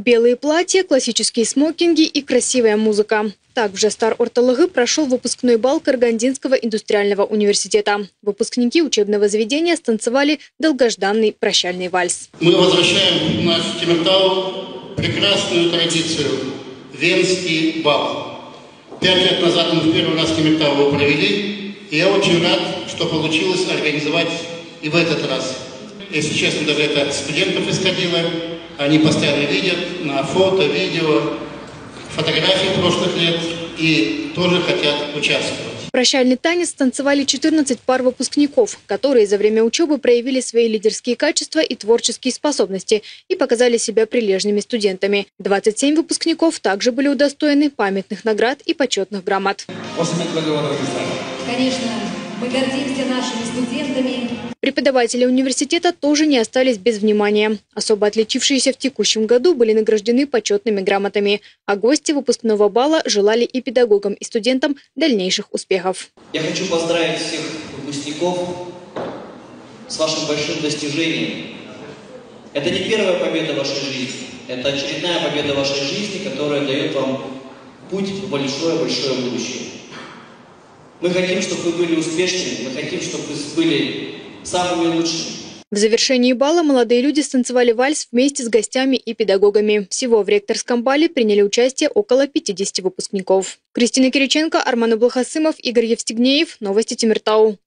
Белые платья, классические смокинги и красивая музыка. Так в Жастар-Орталыгы прошел выпускной бал Карагандинского индустриального университета. Выпускники учебного заведения станцевали долгожданный прощальный вальс. Мы возвращаем в наш Темиртау прекрасную традицию – венский бал. 5 лет назад мы в первый раз в Темиртау его провели, и я очень рад, что получилось организовать и в этот раз. Если честно, даже это студентов исходило. Они постоянно видят на фото, видео, фотографии прошлых лет и тоже хотят участвовать. Прощальный танец танцевали 14 пар выпускников, которые за время учебы проявили свои лидерские качества и творческие способности и показали себя прилежными студентами. 27 выпускников также были удостоены памятных наград и почетных грамот. Конечно, мы гордимся нашими студентами. Преподаватели университета тоже не остались без внимания. Особо отличившиеся в текущем году были награждены почетными грамотами. А гости выпускного бала желали и педагогам, и студентам дальнейших успехов. Я хочу поздравить всех выпускников с вашим большим достижением. Это не первая победа в вашей жизни. Это очередная победа в вашей жизни, которая дает вам путь в большое-большое будущее. Мы хотим, чтобы вы были успешными, мы хотим, чтобы вы были самыми лучшими. В завершении бала молодые люди станцевали вальс вместе с гостями и педагогами. Всего в ректорском бале приняли участие около 50 выпускников. Кристина Кириченко, Арман Аблахасымов, Игорь Евстигнеев. Новости Темиртау.